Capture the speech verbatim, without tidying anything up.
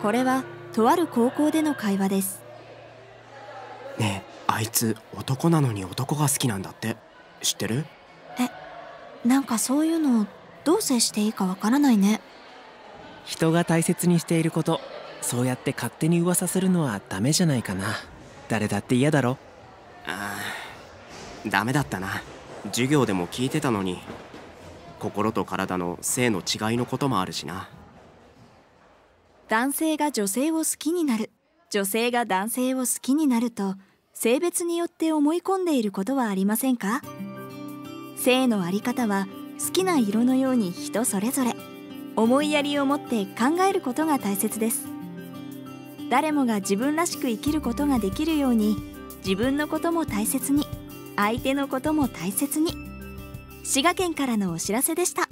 これはとある高校での会話です。 ねえ、あいつ男なのに男が好きなんだって。知ってる？ え、なんかそういうのどう接していいかわからないね。 人が大切にしていること、そうやって勝手に噂するのはダメじゃないかな。誰だって嫌だろ。 ああ、ダメだったな。授業でも聞いてたのに。心と体の性の違いのこともあるしな。 男性が女性を好きになる、女性が男性を好きになると、性別によって思い込んでいることはありませんか？性のあり方は好きな色のように人それぞれ、思いやりを持って考えることが大切です。誰もが自分らしく生きることができるように、自分のことも大切に、相手のことも大切に。滋賀県からのお知らせでした。